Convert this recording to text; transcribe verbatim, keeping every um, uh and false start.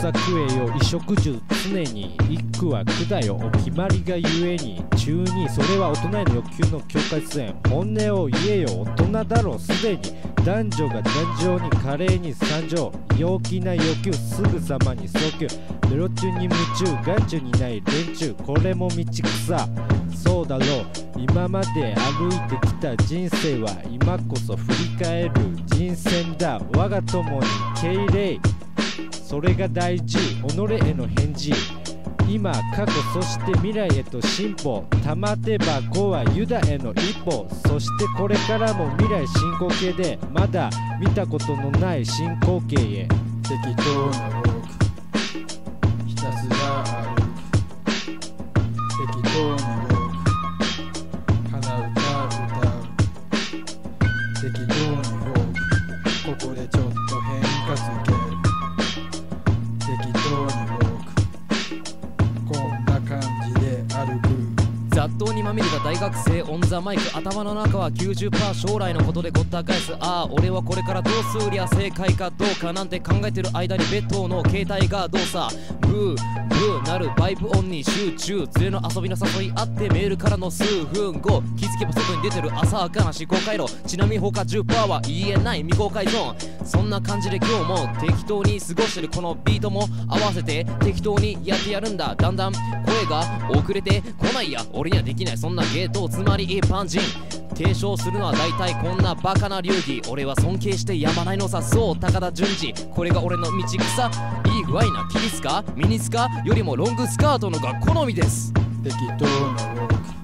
草食えよ衣食住常に一句は句だよお決まりがゆえに中にそれは大人への欲求の境界線本音を言えよ大人だろうすでに男女が男女に華麗に参上陽気な欲求すぐさまに訴求ベロ中に夢中眼中にない連中これも道草そうだろう今まで歩いてきた人生は今こそ振り返る人選だ我が友に敬礼それが大事己への返事今過去そして未来へと進歩玉手箱はユダへの一歩そしてこれからも未来進行形でまだ見たことのない進行形へ適当なウォークひたすら歩く適当にウォーク鼻歌歌う適当にウォークここでちょっと変化つける適当にウォークこんな感じで歩く雑踏にまみれた大学生オンザマイク頭の中は きゅうじゅっパーセント 将来のことでごった返すああ俺はこれからどうすりゃ正解かどうかなんて考えてる間にベッドの携帯が動作ブーブーなるバイブ音に集中連れの遊びの誘いあってメールからの数分後気づけば外に出てる浅はかな思考回路ちなみに他 じゅっパーセント は言えない未公開ゾーンそんな感じで今日も適当に過ごしてるこのビートも合わせて適当にやってやるんだだんだん声が遅れてこないや俺にはできないそんなゲートつまり一般人提唱するのは大体こんなバカな流儀俺は尊敬してやまないのさそう高田純次これが俺の道草いい具合なキリスかミニスカよりもロングスカートのが好みです適当なウォーク